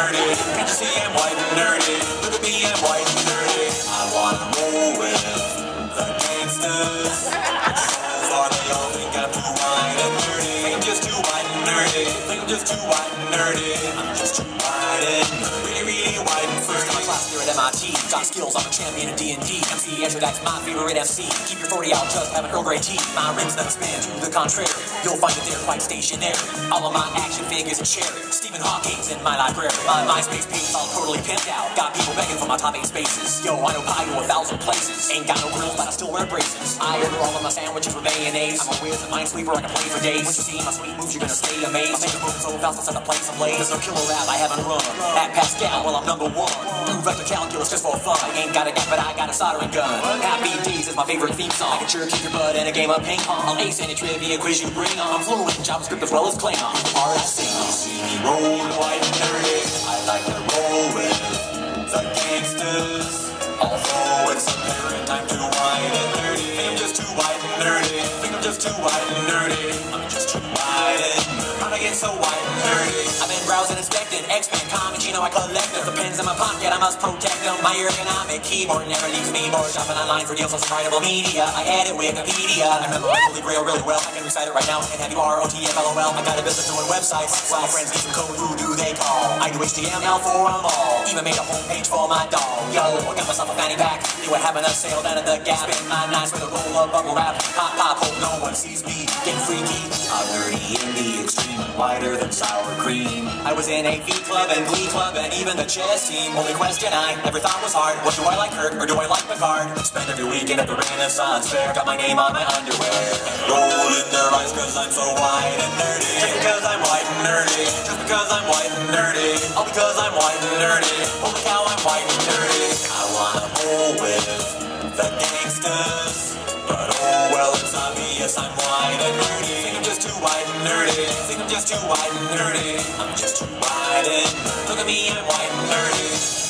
nerdy. Can't you see I'm white and nerdy? Look at me, I'm white and nerdy. I wanna roll with the gangsters. Or they all think I'm too white and nerdy. Think I'm just too white and nerdy. Think I'm just too white and nerdy. I'm just too white and nerdy. Really white and first in my class here at MIT. Got skills, I'm a champion in D&D. MC Andrew, that's my favorite MC. Keep your 40 out, just have an Earl Grey tea. My rims never spin, to the contrary. You'll find that they're quite stationary. All of my action figures are cherry. Stephen Hawking's in my library. My MySpace page is all totally pimped out. Got people begging for my top 8 spaces. Yo, I know pie to 1,000 places. Ain't got no grills, but I still wear braces. I order all of my sandwiches with mayonnaise. I'm a whiz and minesweeper, I can play for days. Once you see my sweet moves, you're gonna stay amazed. My fingers moving so fast, I'll set the place ablaze. There's no killer rap I haven't run. At Pascal, well, I'm number 1. Vector calculus just for fun. I ain't got a gun, but I got a soldering gun. Happy Days is my favorite theme song. I can sure kick your butt in a game of ping pong. I'll ace any trivia quiz you bring on. I'm fluent in JavaScript as well as Klingon. RSC. See me roll white and nerdy. I like to roll with the gangsters. Although it's apparent I'm too white and nerdy. Think I'm just too white and nerdy. Think I'm just too white and nerdy. I'm just too white and nerdy. How'd I get so white and nerdy? I've been browsing, inspecting, X-Men comics, you know I collect them. The pens in my pocket, I must protect them. My ergonomic keyboard never leaves me bored. Shopping online for deals on some writable media. I edit Wikipedia. I remember my Holy Grail really well. I can recite it right now. And have you ROTFLOL. I got a business doing websites. While my friends need some code, who do they call? I do HTML for them all. Even made a homepage for my dog. Yo, I got myself a fanny pack. You were having a sale down at the Gap. Spend my nights with a roll of bubble wrap. Pop, pop, hope no one sees me. Getting freaky. I'm nerdy in the extreme. Whiter than sour cream. I was in a V club and Glee club and even the chess team. Only question I ever thought was hard. What do I like, Kirk, or do I like Picard? Spend every weekend at the Renaissance Fair. Got my name on my underwear. Rolling their eyes cause I'm so white and nerdy. Just because I'm white and nerdy. Just because I'm white and nerdy. All because I'm white and nerdy. Holy cow, I'm white and nerdy. I wanna roll with the gangsters. But oh well, it's obvious I'm white and nerdy. Think I'm just too white and nerdy. Think I'm just too white and nerdy. I'm just too white and nerdy. Look at me, I'm white and nerdy.